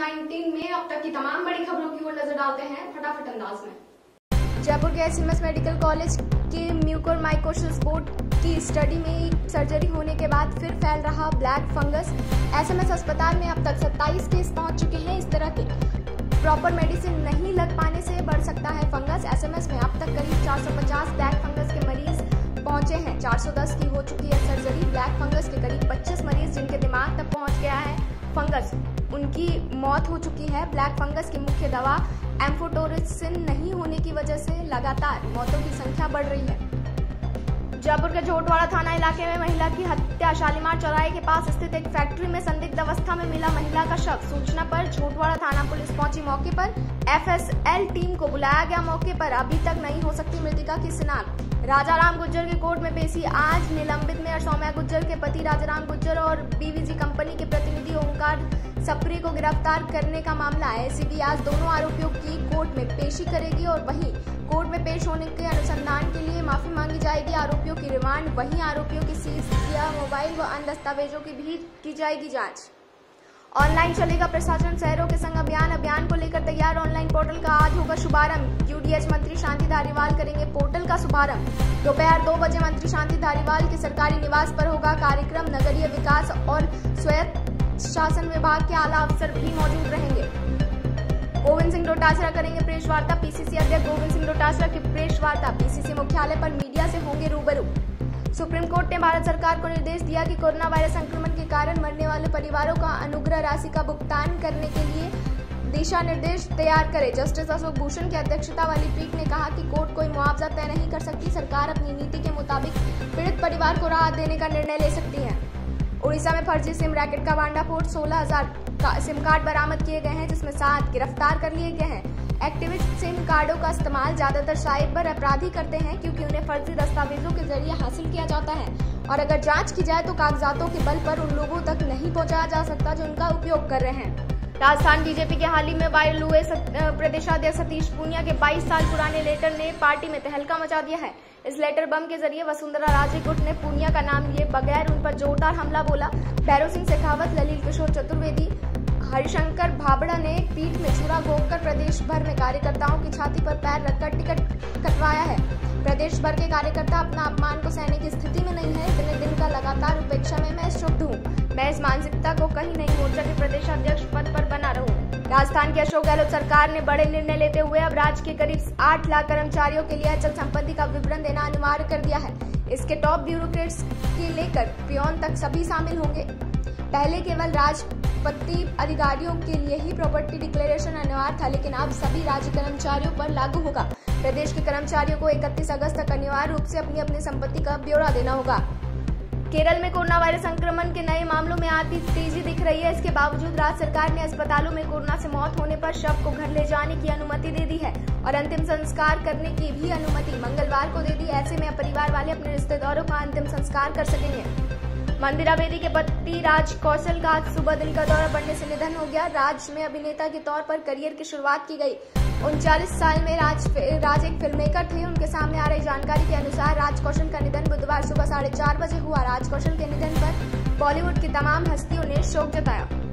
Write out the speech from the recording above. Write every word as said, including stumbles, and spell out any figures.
उन्नीस में अब तक की तमाम बड़ी खबरों की ओर नजर डालते हैं फटाफट अंदाज में। जयपुर के एसएमएस मेडिकल कॉलेज के म्यूकोरमाइकोसिस बोर्ड की स्टडी में सर्जरी होने के बाद फिर फैल रहा ब्लैक फंगस। एसएमएस अस्पताल में अब तक सत्ताईस केस पहुंच चुके हैं। इस तरह के प्रॉपर मेडिसिन नहीं लग पाने से बढ़ सकता है फंगस। एसएमएस में अब तक करीब चार सौ पचास ब्लैक फंगस के मरीज पहुंचे हैं। चार सौ दस की हो चुकी है सर्जरी। ब्लैक फंगस के करीब पच्चीस मरीज जिनके दिमाग तक पहुंच गया है फंगस, उनकी मौत हो चुकी है। ब्लैक फंगस की मुख्य दवा एम्फोटेरिसिन नहीं होने की वजह से लगातार मौतों की संख्या बढ़ रही है। जयपुर के झोटवाड़ा थाना इलाके में महिला की हत्या। शालीमार चौराहे के पास स्थित एक फैक्ट्री में संदिग्ध अवस्था में मिला महिला का शव। सूचना पर झोटवाड़ा थाना पुलिस पहुंची मौके पर। एफएसएल टीम को बुलाया गया। मौके पर अभी तक नहीं हो सकती मृतका की शिनाख्त। राजाराम गुज्जर की कोर्ट में पेशी आज। निलंबित मेयर सौम्या गुज्जर के पति राजाराम गुज्जर और बीवीजी कंपनी के प्रतिनिधि ओंकार सप्रे को गिरफ्तार करने का मामला है। एसीबी आज दोनों आरोपियों की कोर्ट में पेशी करेगी और वहीं कोर्ट में पेश होने के अनुसंधान के लिए माफी मांगी जाएगी। आरोपियों की रिमांड, वहीं आरोपियों की सीज किया मोबाइल व अन्य दस्तावेजों की भी की जाएगी जांच। ऑनलाइन चलेगा प्रशासन शहरों के संग अभियान। अभियान को लेकर तैयार ऑनलाइन पोर्टल का आज होगा शुभारंभ। यूडीएच मंत्री शांति धारीवाल करेंगे पोर्टल का शुभारंभ। दोपहर दो बजे मंत्री शांति धारीवाल के सरकारी निवास पर होगा कार्यक्रम। नगरीय विकास और स्वायत्त शासन विभाग के आला अफसर भी मौजूद रहेंगे। गोविंद सिंह डोटासरा करेंगे प्रेस वार्ता। पीसीसी अध्यक्ष गोविंद सिंह डोटासरा की प्रेस वार्ता। पीसीसी मुख्यालय पर मीडिया से होंगे रूबरू। सुप्रीम कोर्ट ने भारत सरकार को निर्देश दिया कि कोरोना वायरस संक्रमण के कारण मरने वाले परिवारों का अनुग्रह राशि का भुगतान करने के लिए दिशा निर्देश तैयार करे। जस्टिस अशोक भूषण की अध्यक्षता वाली पीठ ने कहा कि कोर्ट कोई मुआवजा तय नहीं कर सकती। सरकार अपनी नीति के मुताबिक पीड़ित परिवार को राहत देने का निर्णय ले सकती है। उड़ीसा में फर्जी सिम रैकेट का भांडाफोड़। सोलह हजार सिम कार्ड बरामद किए गए हैं, जिसमें सात गिरफ्तार कर लिए गए हैं। एक्टिवेट सिम कार्डों का इस्तेमाल ज्यादातर साइबर अपराधी करते हैं क्योंकि उन्हें फर्जी दस्तावेजों के जरिए हासिल किया जाता है और अगर जांच की जाए तो कागजातों के बल पर उन लोगों तक नहीं पहुंचाया जा सकता जो उनका उपयोग कर रहे हैं। राजस्थान बीजेपी के हाल ही में वायरल हुए प्रदेशाध्यक्ष सतीश पूनिया के बाईस साल पुराने लेटर ने पार्टी में तहलका मचा दिया है। इस लेटर बम के जरिए वसुंधरा राजे गुट ने पूनिया का नाम लिए बगैर उन पर जोरदार हमला बोला। भैरव सिंह शेखावत, ललित किशोर चतुर्वेदी, हरिशंकर भाबड़ा ने पीठ में छुरा घोंपकर प्रदेश भर में कार्यकर्ताओं की छाती पर पैर रखकर टिकट कटवाया है। प्रदेश भर के कार्यकर्ता अपना अपमान को सहने की स्थिति में नहीं है। इतने दिन का लगातार उपेक्षा में मैं क्षुब्ध हूँ। मैं इस मानसिकता को कहीं नहीं मोर्चा के प्रदेश अध्यक्ष पद पर बना रहूं। राजस्थान की अशोक गहलोत सरकार ने बड़े निर्णय लेते हुए अब राज्य के करीब आठ लाख कर्मचारियों के लिए अचल संपत्ति का विवरण देना अनिवार्य कर दिया है। इसके टॉप ब्यूरोक्रेट्स के लेकर पियोन तक सभी शामिल होंगे। पहले केवल राजपत्ति अधिकारियों के लिए ही प्रॉपर्टी डिक्लेरेशन अनिवार्य था, लेकिन अब सभी राज्य कर्मचारियों पर लागू होगा। प्रदेश के कर्मचारियों को इकतीस अगस्त तक अनिवार्य रूप से अपनी अपनी संपत्ति का ब्यौरा देना होगा। केरल में कोरोना वायरस संक्रमण के नए मामलों में आती तेजी दिख रही है। इसके बावजूद राज्य सरकार ने अस्पतालों में कोरोना से मौत होने पर शव को घर ले जाने की अनुमति दे दी है और अंतिम संस्कार करने की भी अनुमति मंगलवार को दे दी। ऐसे में परिवार वाले अपने रिश्तेदारों का अंतिम संस्कार कर सकेंगे। मंदिरा बेदी के पति राज कौशल का आज सुबह दिल का दौरा पड़ने से निधन हो गया। राज में अभिनेता के तौर पर करियर की शुरुआत की गई। उनचालीस साल में राज राज एक फिल्म मेकर थे। उनके सामने आ रही जानकारी के अनुसार राज कौशल का निधन बुधवार सुबह साढ़े चार बजे हुआ। राज कौशल के निधन पर बॉलीवुड की तमाम हस्तियों ने शोक जताया।